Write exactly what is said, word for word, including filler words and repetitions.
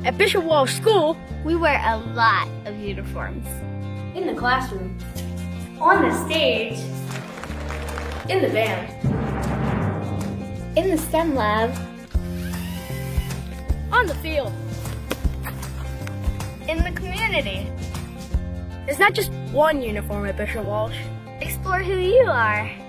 At Bishop Walsh School, we wear a lot of uniforms. In the classroom, on the stage, in the band, in the STEM lab, on the field, in the community. There's not just one uniform at Bishop Walsh. Explore who you are.